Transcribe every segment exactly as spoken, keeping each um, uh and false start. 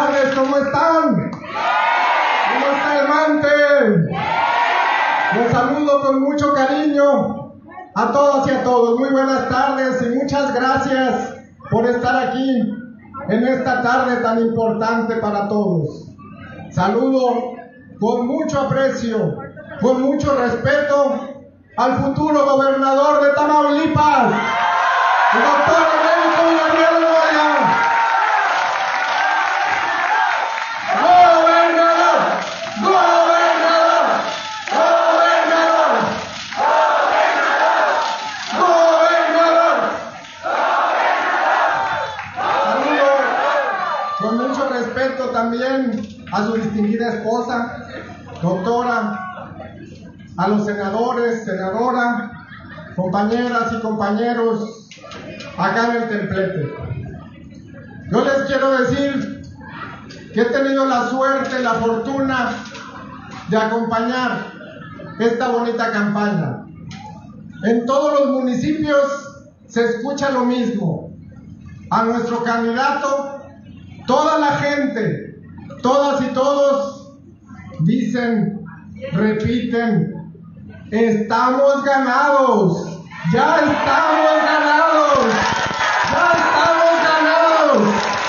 tardes, ¿cómo están? ¿Cómo está el Mante? Los saludo con mucho cariño a todas y a todos. Muy buenas tardes y muchas gracias por estar aquí en esta tarde tan importante para todos. Saludo con mucho aprecio, con mucho respeto al futuro gobernador de Tamaulipas, el doctor Domenico Villarreal Moya. ¡Gobernador! ¡Gobernador! ¡Gobernador! ¡Gobernador! ¡Gobernador! Saludo con mucho respeto también a su distinguida esposa, doctora, a los senadores, senadora, compañeras y compañeros acá en el templete. Yo les quiero decir que he tenido la suerte, la fortuna de acompañar esta bonita campaña. En todos los municipios se escucha lo mismo. A nuestro candidato, toda la gente, todas y todos dicen, repiten: estamos ganados, ya estamos ganados, ya estamos ganados,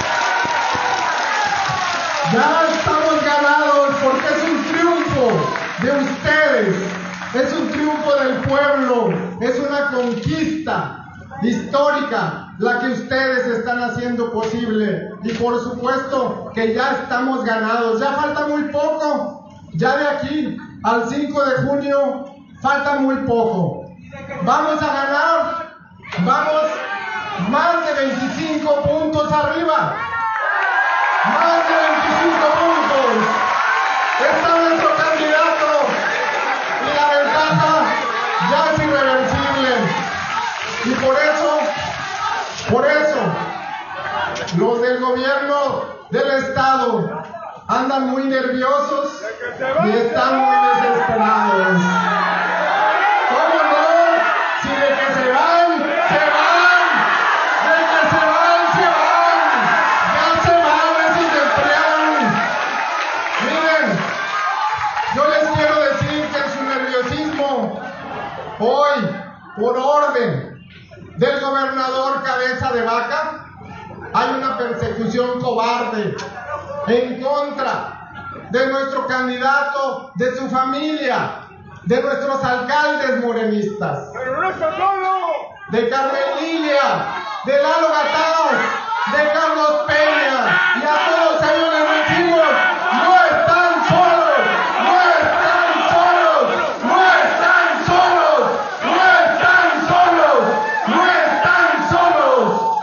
ya estamos ganados, porque es un triunfo de ustedes, es un triunfo del pueblo, es una conquista histórica la que ustedes están haciendo posible, y por supuesto que ya estamos ganados. Ya falta muy poco, ya de aquí al cinco de junio falta muy poco. Vamos a ganar, vamos más de veinticinco puntos arriba, más de veinticinco puntos. Está nuestro candidato y la ventaja ya es irreversible. Y por eso, por eso, los del gobierno del estado andan muy nerviosos y están muy desesperados. ¿Cómo no? Si de que se van, se van. De que se van, se van. Ya se van, desempleados. Miren, yo les quiero decir que en su nerviosismo, hoy, por orden del gobernador Cabeza de Vaca, hay una persecución cobarde en contra de nuestro candidato, de su familia, de nuestros alcaldes morenistas, de Carmen Lilia, de Lalo Gataz, de Carlos Peña, y a todos ellos les decimos: no están solos, no están solos, no están solos, no están solos, no están solos.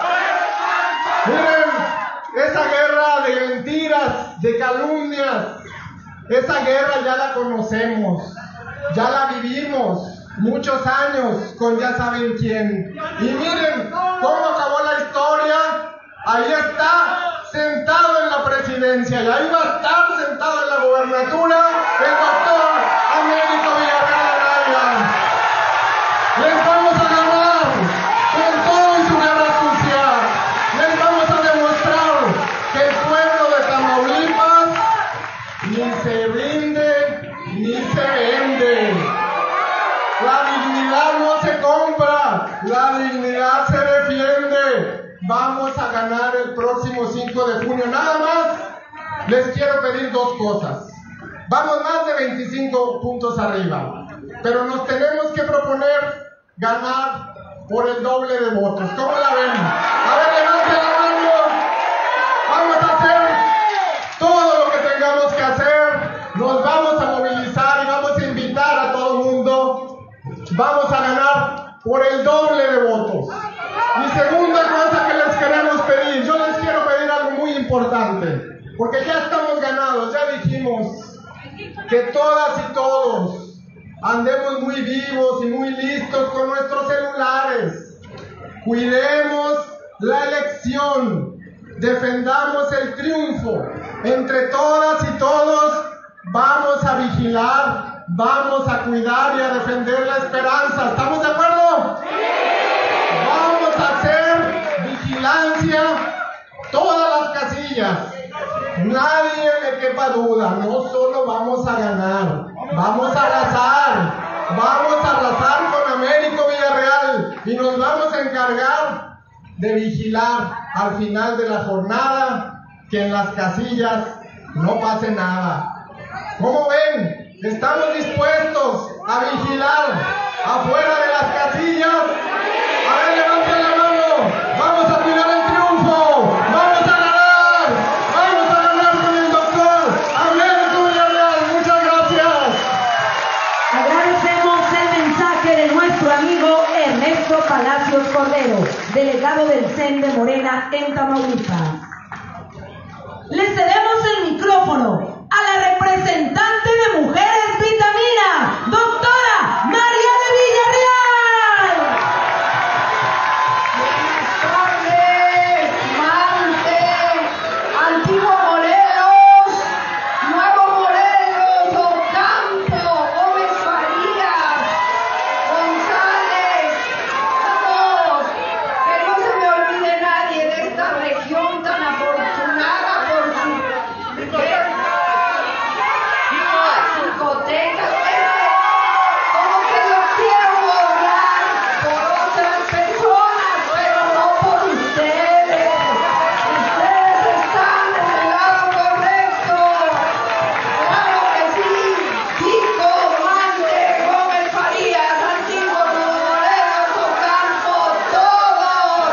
Miren, esa guerra de mentiras, de calumnias, esa guerra ya la conocemos, ya la vivimos muchos años con ya saben quién. Y miren cómo acabó la historia. Ahí está, sentado en la presidencia, y ahí va a estar sentado en la gobernatura el doctor Américo Villarreal Anaya. Les vamos a ganar con todo y su guerra sucia. Les vamos a demostrar que el pueblo de Tamaulipas ni se rinde ni se vende. La dignidad no se compra, la dignidad se defiende. Vamos a ganar el próximo cinco de junio. Nada más les quiero pedir dos cosas. Vamos más de veinticinco puntos arriba, pero nos tenemos que proponer ganar por el doble de votos. ¿Cómo la ven? A ver, levanten la mano. Vamos a hacer todo lo que tengamos que hacer. Nos vamos a movilizar y vamos a invitar a todo el mundo. Vamos a ganar por el doble de votos. Y segunda cosa que les queremos pedir, yo les quiero pedir algo muy importante, porque ya estamos ganados, ya dijimos que todas y todos andemos muy vivos y muy listos con nuestros celulares. Cuidemos la elección, defendamos el triunfo. Entre todas y todos vamos a vigilar, vamos a cuidar y a defender la esperanza. ¿Estamos de acuerdo? ¡Sí! Vamos a hacer vigilancia todas las casillas. nadie le quepa duda, no solo vamos a ganar, vamos a arrasar, vamos a arrasar con Américo Villarreal y nos vamos a encargar de vigilar al final de la jornada que en las casillas no pase nada. ¿Cómo ven? ¿Estamos dispuestos a vigilar afuera de las casillas? A ver, levanten la mano. Vamos a tirar el triunfo. Vamos a ganar. Vamos a ganar con el doctor Américo Villarreal. Muchas gracias. Agradecemos el mensaje de nuestro amigo Ernesto Palacios Cordero, delegado del C E N de Morena en Tamaulipas. Le cedemos el micrófono a la representante de Mujeres Vitamina, doctora María de Villarreal. Buenas tardes, Mante, Antiguo Morelos, Nuevo Morelos, Ocampo, Gómez Farías, González, todos, que no se me olvide nadie de esta región tan afortunada por su Zacotecas, como que lo quiero borrar por otras personas, pero no por ustedes. Ustedes están en el lado correcto. Claro que sí. Chico, Mante, Gómez Farías, Antiguo, Nuevo Morelos, Ocampo, todos.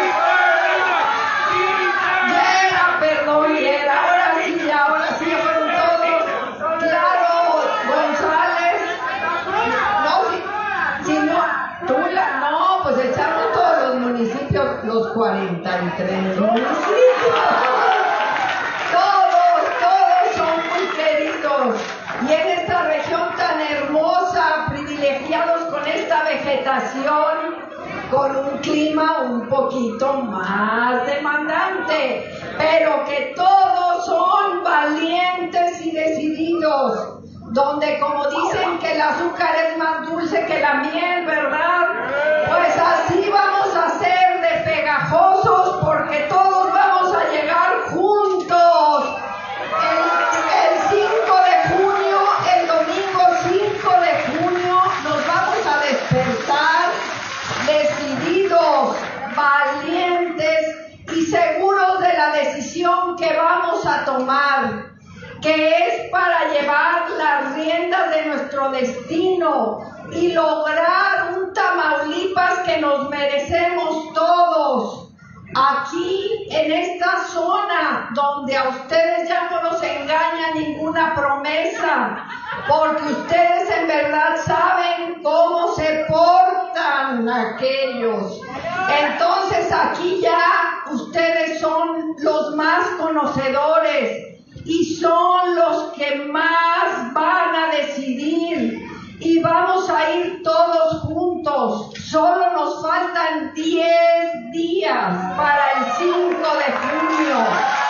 Yera, perdón, Yera, ahora sí, ahora sí fueron todos. Claro, González. No, si, si no, Tula, no, pues echaron todos los municipios, los cuarenta y tres municipios. Todos, todos son muy queridos. Y en esta región tan hermosa, privilegiados con esta vegetación, con un clima un poquito más demandante, pero que todos son valientes y decididos, donde como dicen que el azúcar es más dulce que la miel, ¿verdad? Pues así vamos a ser de pegajosos, porque todos vamos a llegar juntos. El, el cinco de junio, el domingo cinco de junio, nos vamos a despertar decididos, valientes y seguros de la decisión que vamos a tomar, que es para llevar las riendas de nuestro destino y lograr un Tamaulipas que nos merecemos todos. Aquí, en esta zona, donde a ustedes ya no nos engaña ninguna promesa, porque ustedes en verdad saben cómo se portan aquellos. Entonces aquí ya ustedes son los más conocedores y son los que más van a decidir, y vamos a ir todos juntos. Solo nos faltan diez días para el cinco de junio.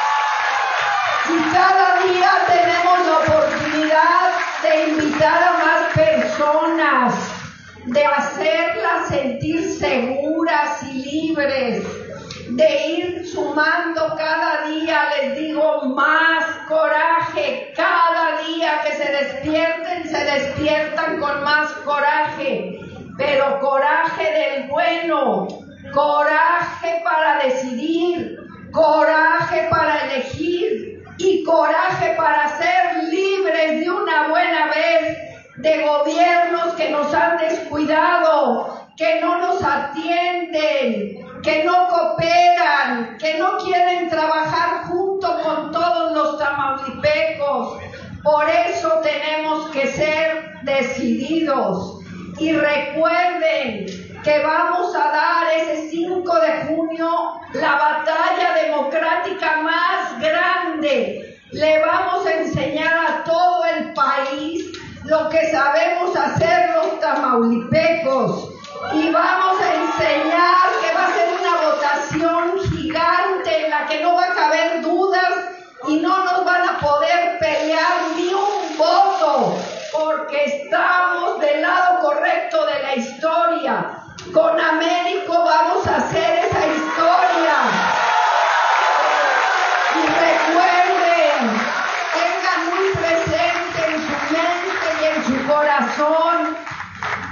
Y cada día tenemos la oportunidad de invitar a más personas, de hacerlas sentir seguras y libres, de ir sumando cada día, les digo, más coraje. Cada día que se despierten, se despiertan con más coraje, pero coraje del bueno, coraje para decidir, coraje para elegir y coraje para ser libres de una buena vez de gobiernos que nos han descuidado, que no nos atienden, que no cooperan, que no quieren trabajar junto con todos los tamaulipecos. Por eso tenemos que ser decididos. Y recuerden que vamos a dar ese cinco de junio la batalla democrática más grande. Le vamos a enseñar a todo el país lo que sabemos hacer los tamaulipecos. Y vamos a enseñar que va a ser una votación gigante en la que no va a caber dudas y no nos van a poder pelear ni un voto, porque estamos del lado correcto de la historia. Con Américo vamos a hacer esa historia. Y recuerden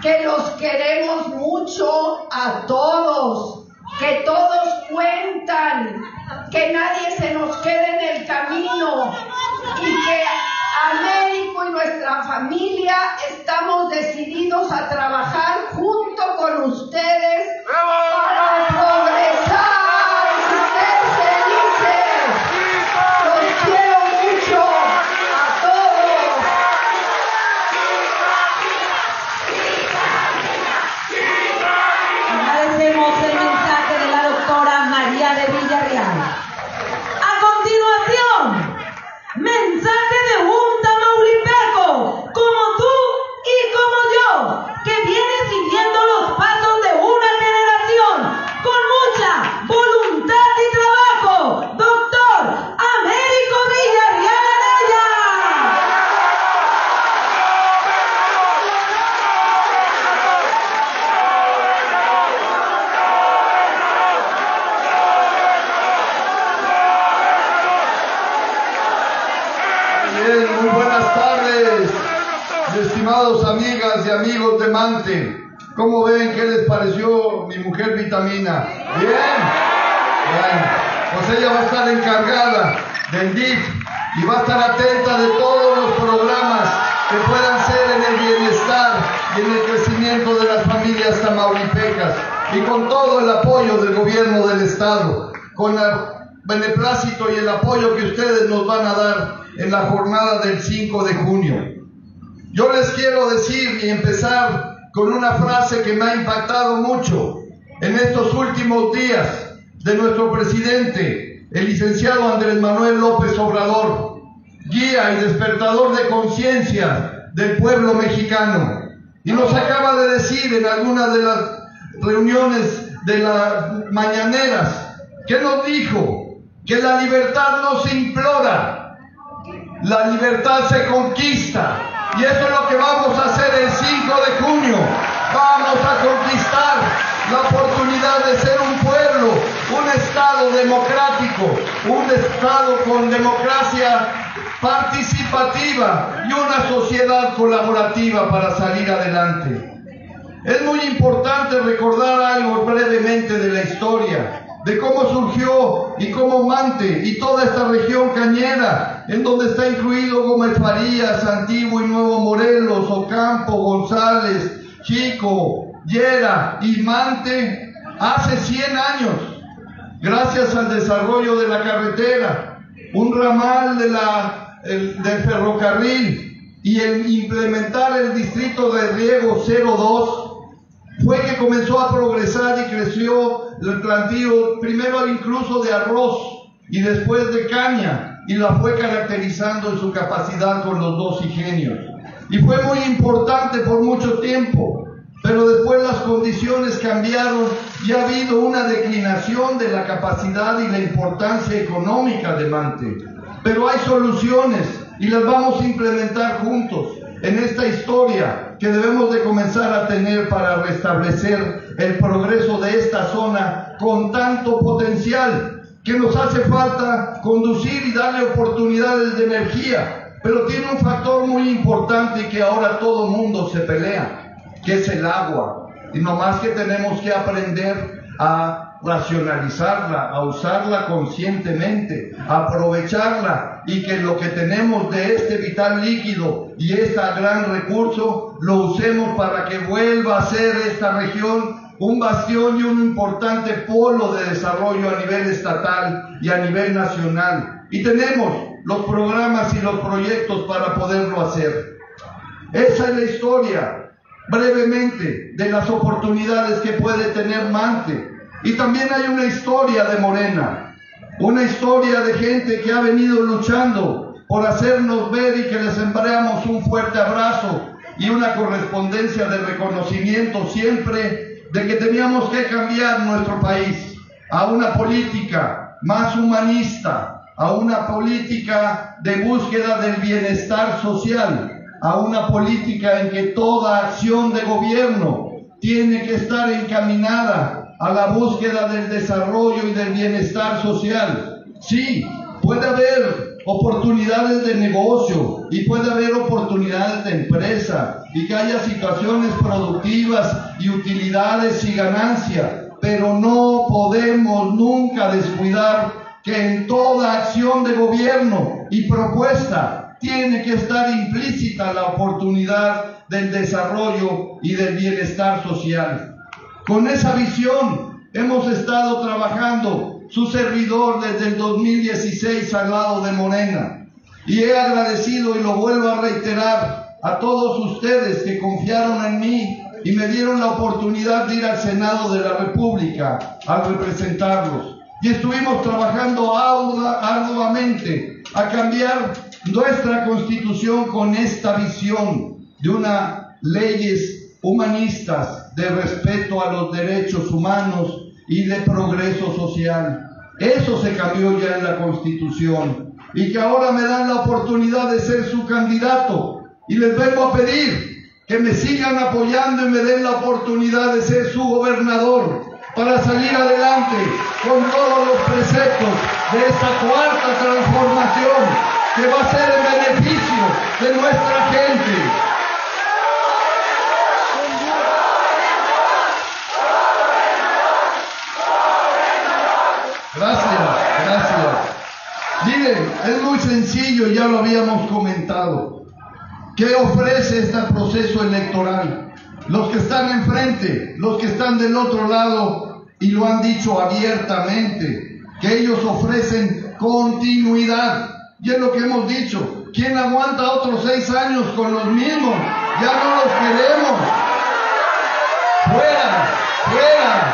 que los queremos mucho a todos, que todos cuentan, que nadie se nos quede en el camino y que Américo y nuestra familia estamos decididos a trabajar junto con ustedes para progresar y ser felices. Los quiero mucho a todos. Agradecemos el mensaje de la doctora María de Villarreal. A continuación, mensaje de un tamaulipeco como tú y como yo, que viene siguiendo los pasos de una generación con mucha voluntad y trabajo. Doctor Américo Villarreal Anaya. Bien, muy buenas tardes, estimados amigas y amigos de Mante. ¿Cómo ven? ¿Qué les pareció mi mujer Vitamina? ¿Bien? Bueno, pues ella va a estar encargada del D I F y va a estar atenta de todos los programas que puedan ser en el bienestar y en el crecimiento de las familias tamaulipecas, y con todo el apoyo del gobierno del estado, con el beneplácito y el apoyo que ustedes nos van a dar en la jornada del cinco de junio. Yo les quiero decir y empezar con una frase que me ha impactado mucho en estos últimos días de nuestro presidente, el licenciado Andrés Manuel López Obrador, guía y despertador de conciencia del pueblo mexicano. Y nos acaba de decir en algunas de las reuniones de las mañaneras, ¿qué nos dijo? Que la libertad no se implora, la libertad se conquista. Y eso es lo que vamos a hacer el cinco de junio. Vamos a conquistar la oportunidad de ser un pueblo, un estado democrático, un estado con democracia participativa y una sociedad colaborativa para salir adelante. Es muy importante recordar algo brevemente de la historia, de cómo surgió y cómo Mante y toda esta región cañera, en donde está incluido Gómez Farías, Antiguo y Nuevo Morelos, Ocampo, González, Chico, Llera y Mante, hace cien años, gracias al desarrollo de la carretera, un ramal de la, el, del ferrocarril y el implementar el distrito de riego cero dos, fue que comenzó a progresar y creció el plantío, primero incluso de arroz y después de caña, y la fue caracterizando en su capacidad con los dos ingenios. Y fue muy importante por mucho tiempo, pero después las condiciones cambiaron y ha habido una declinación de la capacidad y la importancia económica de Mante. Pero hay soluciones y las vamos a implementar juntos en esta historia que debemos de comenzar a tener para restablecer el progreso de esta zona con tanto potencial, que nos hace falta conducir y darle oportunidades de energía, pero tiene un factor muy importante y que ahora todo mundo se pelea, que es el agua, y nomás que tenemos que aprender a racionalizarla, a usarla conscientemente, a aprovecharla, y que lo que tenemos de este vital líquido y este gran recurso lo usemos para que vuelva a ser esta región un bastión y un importante polo de desarrollo a nivel estatal y a nivel nacional. Y tenemos los programas y los proyectos para poderlo hacer. Esa es la historia, brevemente, de las oportunidades que puede tener Mante. Y también hay una historia de Morena, una historia de gente que ha venido luchando por hacernos ver y que les enviamos un fuerte abrazo y una correspondencia de reconocimiento siempre de que teníamos que cambiar nuestro país a una política más humanista, a una política de búsqueda del bienestar social, a una política en que toda acción de gobierno tiene que estar encaminada a la búsqueda del desarrollo y del bienestar social. Sí, puede haber oportunidades de negocio y puede haber oportunidades de empresa y que haya situaciones productivas y utilidades y ganancia, pero no podemos nunca descuidar que en toda acción de gobierno y propuesta tiene que estar implícita la oportunidad del desarrollo y del bienestar social. Con esa visión hemos estado trabajando su servidor desde el dos mil dieciséis al lado de Morena, y he agradecido y lo vuelvo a reiterar a todos ustedes que confiaron en mí y me dieron la oportunidad de ir al Senado de la República a representarlos. Y estuvimos trabajando arduamente a cambiar nuestra Constitución con esta visión de unas leyes humanistas de respeto a los derechos humanos y de progreso social. Eso se cambió ya en la Constitución, y que ahora me dan la oportunidad de ser su candidato, y les vengo a pedir que me sigan apoyando y me den la oportunidad de ser su gobernador para salir adelante con todos los preceptos de esta cuarta transformación que va a ser en beneficio de nuestra gente. Gracias, gracias. Miren, es muy sencillo, ya lo habíamos comentado. ¿Qué ofrece este proceso electoral? Los que están enfrente, los que están del otro lado, y lo han dicho abiertamente, que ellos ofrecen continuidad. Y es lo que hemos dicho. ¿Quién aguanta otros seis años con los mismos? Ya no los queremos. ¡Fuera! ¡Fuera!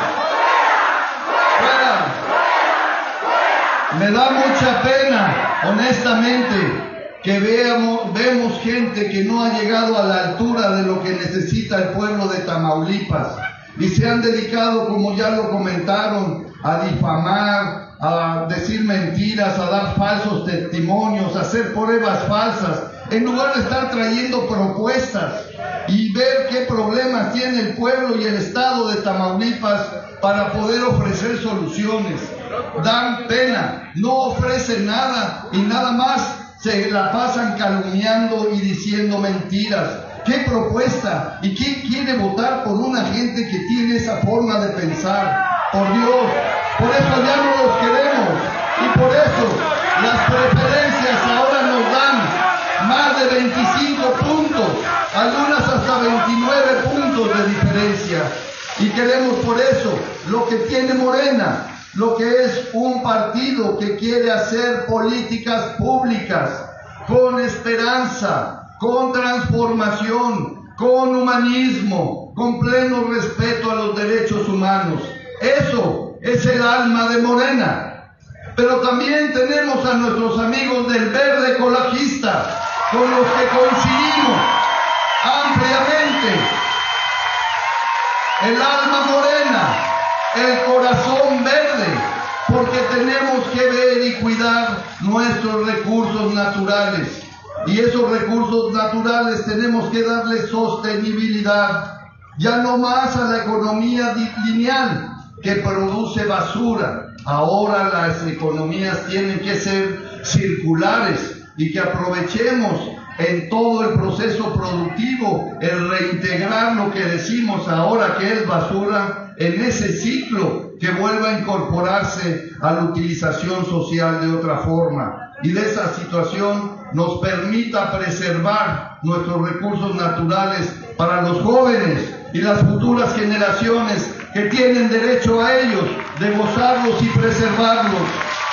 ¡Fuera! Me da mucha pena, honestamente, que veamos, vemos gente que no ha llegado a la altura de lo que necesita el pueblo de Tamaulipas, y se han dedicado, como ya lo comentaron, a difamar, a decir mentiras, a dar falsos testimonios, a hacer pruebas falsas, en lugar de estar trayendo propuestas y ver qué problemas tiene el pueblo y el estado de Tamaulipas para poder ofrecer soluciones. Dan pena, no ofrecen nada y nada más se la pasan calumniando y diciendo mentiras. ¿Qué propuesta? ¿Y quién quiere votar por una gente que tiene esa forma de pensar? Por Dios, por eso ya no los queremos, y por eso las preferencias ahora nos dan más de veinticinco puntos, algunas hasta veintinueve puntos de diferencia, y queremos por eso lo que tiene Morena, lo que es un partido que quiere hacer políticas públicas con esperanza, con transformación, con humanismo, con pleno respeto a los derechos humanos. Eso es el alma de Morena. Pero también tenemos a nuestros amigos del Verde Ecologista, con los que coincidimos ampliamente. El alma morena, el corazón verde, porque tenemos que ver y cuidar nuestros recursos naturales. Y esos recursos naturales tenemos que darle sostenibilidad, ya no más a la economía lineal que produce basura. Ahora las economías tienen que ser circulares y que aprovechemos en todo el proceso productivo el reintegrar lo que decimos ahora que es basura en ese ciclo, que vuelva a incorporarse a la utilización social de otra forma, y de esa situación nos permita preservar nuestros recursos naturales para los jóvenes y las futuras generaciones que tienen derecho a ellos, de gozarlos y preservarlos.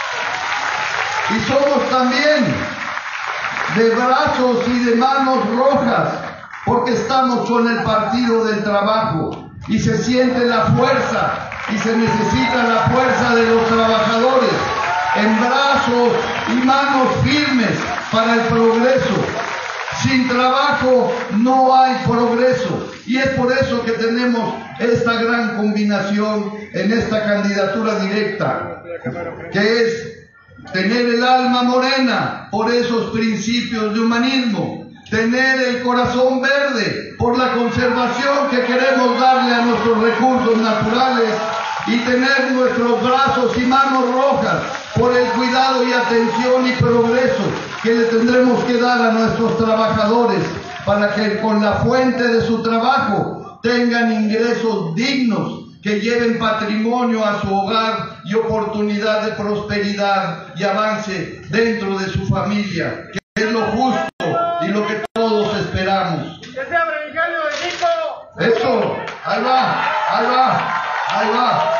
Y somos también de brazos y de manos rojas, porque estamos con el Partido del Trabajo, y se siente la fuerza y se necesita la fuerza de los trabajadores en brazos y manos firmes para el progreso. Sin trabajo no hay progreso, y es por eso que tenemos esta gran combinación en esta candidatura directa, que es tener el alma morena por esos principios de humanismo, tener el corazón verde por la conservación que queremos darle a nuestros recursos naturales, y tener nuestros brazos y manos rojas por el cuidado y atención y progreso que le tendremos que dar a nuestros trabajadores, para que con la fuente de su trabajo tengan ingresos dignos, que lleven patrimonio a su hogar y oportunidad de prosperidad y avance dentro de su familia, que es lo justo y lo que todos esperamos. ¡Que sea Belisario de Nico! Eso, ahí va, ahí va, ahí va.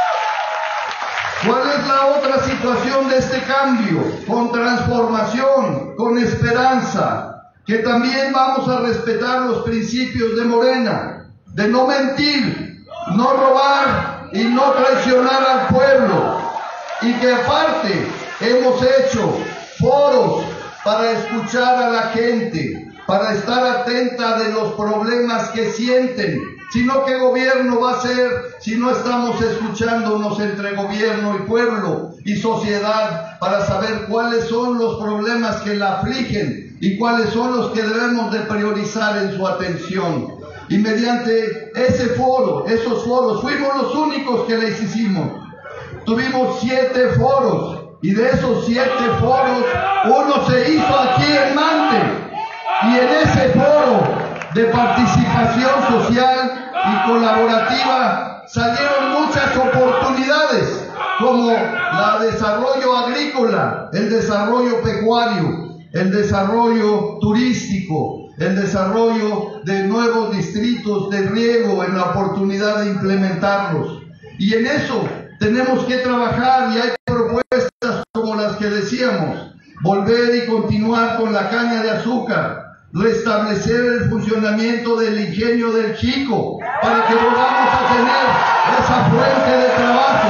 ¿Cuál es la otra situación de este cambio? Con transformación, con esperanza, que también vamos a respetar los principios de Morena, de no mentir, no robar y no traicionar al pueblo, y que aparte hemos hecho foros para escuchar a la gente, para estar atenta de los problemas que sienten, sino qué gobierno va a ser si no estamos escuchándonos entre gobierno y pueblo y sociedad para saber cuáles son los problemas que la afligen y cuáles son los que debemos de priorizar en su atención. Y mediante ese foro, esos foros, fuimos los únicos que les hicimos. Tuvimos siete foros y de esos siete foros, uno se hizo aquí en Mante. Y en ese foro de participación social y colaborativa salieron muchas oportunidades, como el desarrollo agrícola, el desarrollo pecuario, el desarrollo turístico, el desarrollo de nuevos distritos de riego en la oportunidad de implementarlos. Y en eso tenemos que trabajar, y hay propuestas como las que decíamos: volver y continuar con la caña de azúcar, restablecer el funcionamiento del ingenio del Chico para que volvamos a tener esa fuente de trabajo.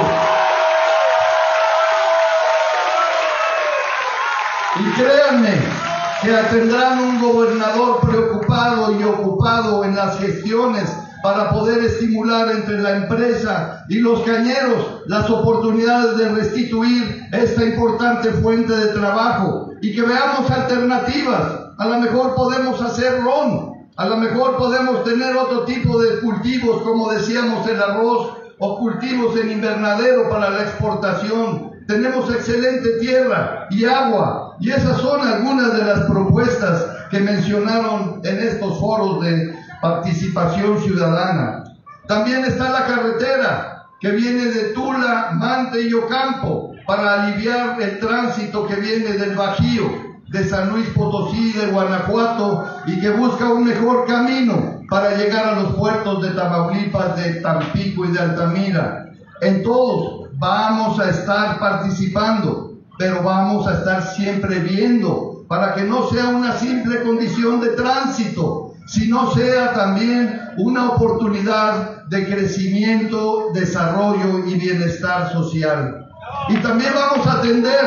Y créanme que tendrán un gobernador preocupado y ocupado en las gestiones para poder estimular entre la empresa y los cañeros las oportunidades de restituir esta importante fuente de trabajo, y que veamos alternativas. A lo mejor podemos hacer ron, a lo mejor podemos tener otro tipo de cultivos, como decíamos, el arroz, o cultivos en invernadero para la exportación. Tenemos excelente tierra y agua, y esas son algunas de las propuestas que mencionaron en estos foros de participación ciudadana. También está la carretera que viene de Tula, Mante y Ocampo para aliviar el tránsito que viene del Bajío, de San Luis Potosí, de Guanajuato, y que busca un mejor camino para llegar a los puertos de Tamaulipas, de Tampico y de Altamira. En todos vamos a estar participando, pero vamos a estar siempre viendo para que no sea una simple condición de tránsito, sino sea también una oportunidad de crecimiento, desarrollo y bienestar social. Y también vamos a atender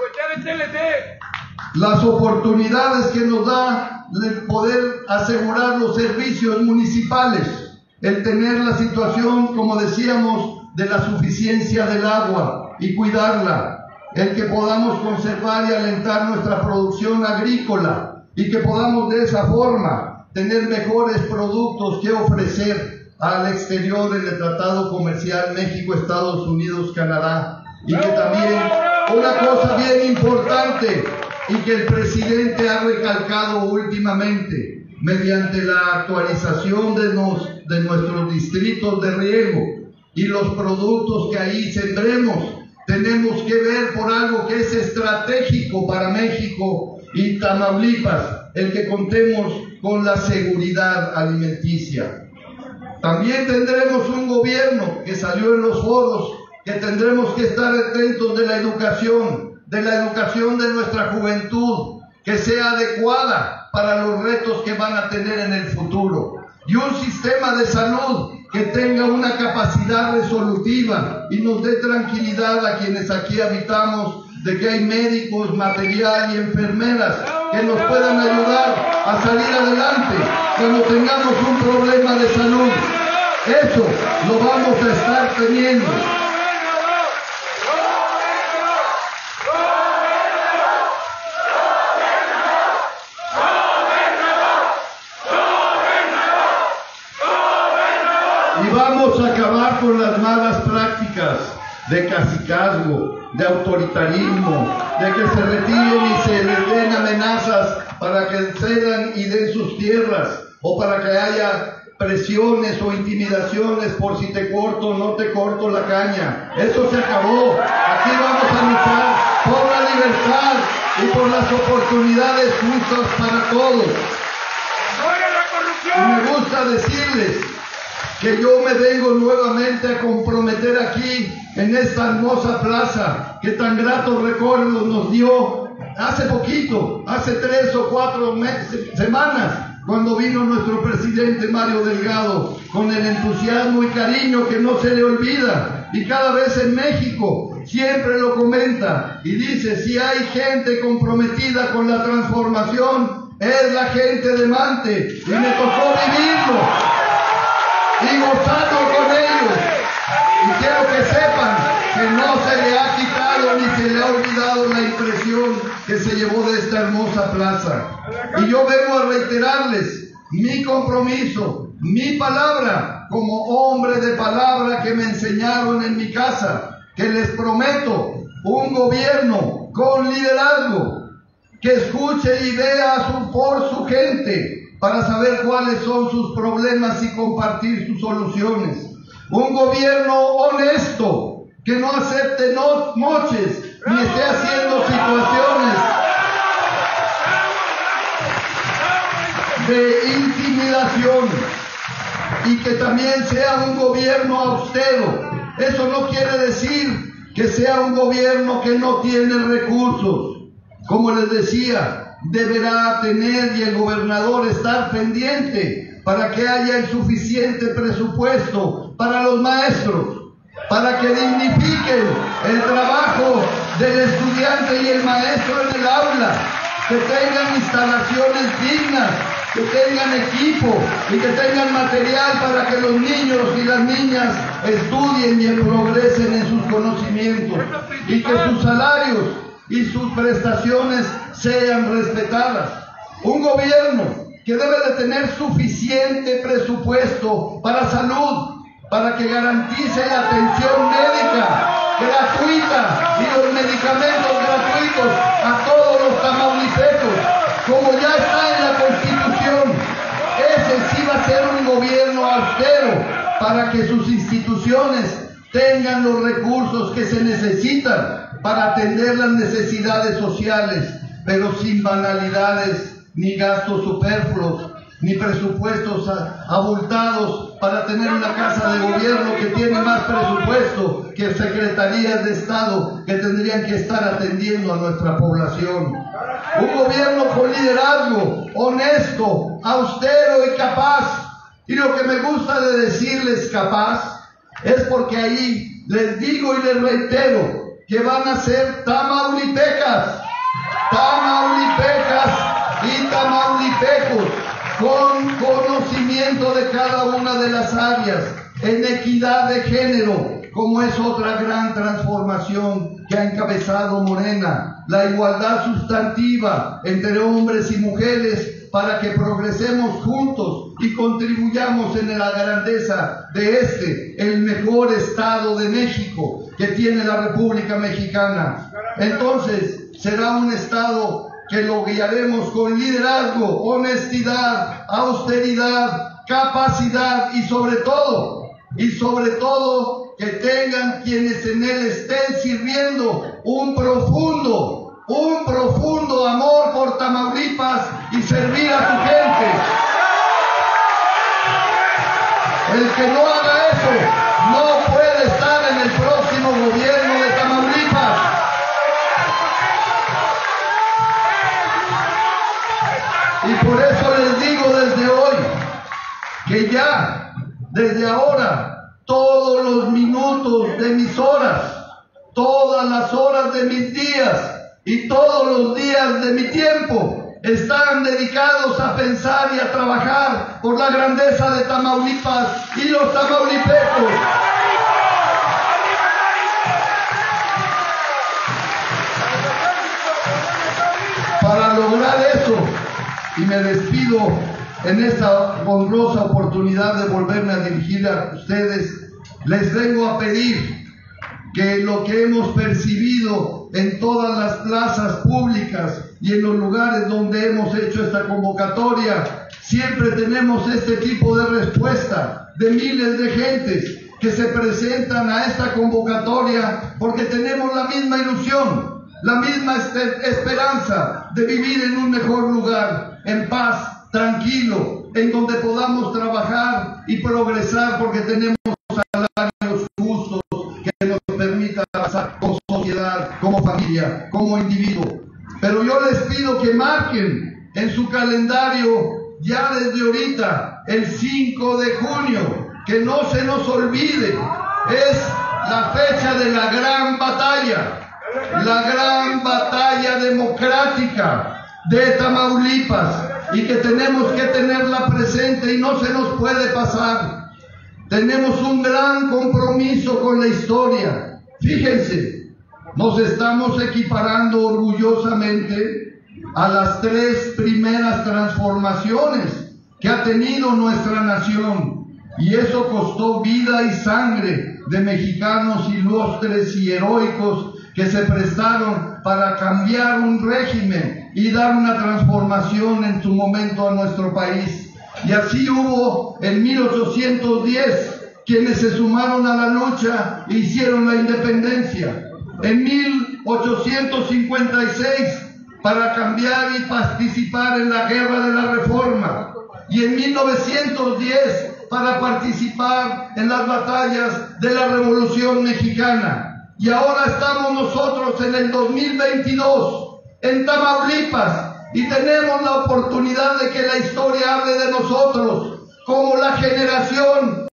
las oportunidades que nos da el poder asegurar los servicios municipales, el tener la situación, como decíamos, de la suficiencia del agua y cuidarla, el que podamos conservar y alentar nuestra producción agrícola y que podamos de esa forma tener mejores productos que ofrecer al exterior en el Tratado Comercial México, Estados Unidos, Canadá. Y que también una cosa bien importante y que el presidente ha recalcado últimamente, mediante la actualización de, nos, de nuestros distritos de riego y los productos que ahí sembremos, tenemos que ver por algo que es estratégico para México y Tamaulipas, el que contemos con la seguridad alimenticia. También tendremos un gobierno que salió en los foros, que tendremos que estar atentos de la educación, de la educación de nuestra juventud, que sea adecuada para los retos que van a tener en el futuro, y un sistema de salud que tenga una capacidad resolutiva y nos dé tranquilidad a quienes aquí habitamos de que hay médicos, material y enfermeras que nos puedan ayudar a salir adelante cuando tengamos un problema de salud. Eso lo vamos a estar teniendo. Y vamos a acabar con las malas prácticas. de cacicazgo, de autoritarismo, de que se retiren y se les den amenazas para que cedan y den sus tierras, o para que haya presiones o intimidaciones por si te corto o no te corto la caña. Eso se acabó. Aquí vamos a luchar por la libertad y por las oportunidades justas para todos. Y me gusta decirles que yo me vengo nuevamente a comprometer aquí en esta hermosa plaza que tan gratos recuerdos nos dio hace poquito, hace tres o cuatro meses, semanas, cuando vino nuestro presidente Mario Delgado, con el entusiasmo y cariño que no se le olvida, y cada vez en México siempre lo comenta y dice: si hay gente comprometida con la transformación, es la gente de Mante, y me tocó vivirlo y gozarlo con ellos. Y quiero que sepan que no se le ha quitado ni se le ha olvidado la impresión que se llevó de esta hermosa plaza. Y yo vengo a reiterarles mi compromiso, mi palabra, como hombre de palabra que me enseñaron en mi casa, que les prometo un gobierno con liderazgo, que escuche y vea su, por su gente, para saber cuáles son sus problemas y compartir sus soluciones. Un gobierno honesto, que no acepte no, moches, ni esté haciendo situaciones de intimidación, y que también sea un gobierno austero. Eso no quiere decir que sea un gobierno que no tiene recursos. Como les decía, deberá tener y el gobernador estar pendiente para que haya el suficiente presupuesto para los maestros, para que dignifiquen el trabajo del estudiante y el maestro en el aula, que tengan instalaciones dignas, que tengan equipo y que tengan material para que los niños y las niñas estudien y progresen en sus conocimientos, y que sus salarios y sus prestaciones sean respetadas. Un gobierno que debe de tener suficiente presupuesto para salud, para que garantice la atención médica gratuita y los medicamentos gratuitos a todos los tamaulipecos, como ya está en la Constitución. Ese sí va a ser un gobierno austero, para que sus instituciones tengan los recursos que se necesitan para atender las necesidades sociales, pero sin banalidades, ni gastos superfluos, ni presupuestos abultados para tener una casa de gobierno que tiene más presupuesto que secretarías de Estado que tendrían que estar atendiendo a nuestra población. Un gobierno con liderazgo, honesto, austero y capaz. Y lo que me gusta de decirles capaz es porque ahí les digo y les reitero que van a ser tamaulipecas, tamaulipecas y tamaulipecos, con conocimiento de cada una de las áreas, en equidad de género, como es otra gran transformación que ha encabezado Morena, la igualdad sustantiva entre hombres y mujeres, para que progresemos juntos y contribuyamos en la grandeza de este, el mejor estado de México que tiene la República Mexicana. Entonces, será un estado que lo guiaremos con liderazgo, honestidad, austeridad, capacidad y sobre todo, y sobre todo que tengan quienes en él estén sirviendo un profundo, un profundo amor por Tamaulipas y servir a su gente. El que no haga eso no puede estar en el próximo gobierno de Tamaulipas. Y por eso les digo desde hoy que ya, desde ahora, todos los minutos de mis horas, todas las horas de mis días y todos los días de mi tiempo están dedicados a pensar y a trabajar por la grandeza de Tamaulipas y los tamaulipecos. Para lograr eso, y me despido en esta honrosa oportunidad de volverme a dirigir a ustedes, les vengo a pedir que lo que hemos percibido en todas las plazas públicas y en los lugares donde hemos hecho esta convocatoria, siempre tenemos este tipo de respuesta de miles de gentes que se presentan a esta convocatoria porque tenemos la misma ilusión, la misma esperanza de vivir en un mejor lugar, en paz, tranquilo, en donde podamos trabajar y progresar porque tenemos salarios justos que nos permitan avanzar como sociedad, como familia, como individuo. Pero yo les pido que marquen en su calendario ya desde ahorita el cinco de junio, que no se nos olvide, es la fecha de la gran batalla, la gran batalla democrática de Tamaulipas, y que tenemos que tenerla presente y no se nos puede pasar. Tenemos un gran compromiso con la historia. Fíjense, nos estamos equiparando orgullosamente a las tres primeras transformaciones que ha tenido nuestra nación, y eso costó vida y sangre de mexicanos ilustres y heroicos que se prestaron para cambiar un régimen y dar una transformación en su momento a nuestro país. Y así hubo en mil ochocientos diez quienes se sumaron a la lucha e hicieron la independencia. En mil ochocientos cincuenta y seis para cambiar y participar en la guerra de la Reforma. Y en mil novecientos diez para participar en las batallas de la Revolución Mexicana. Y ahora estamos nosotros en el dos mil veintidós, en Tamaulipas, y tenemos la oportunidad de que la historia hable de nosotros como la generación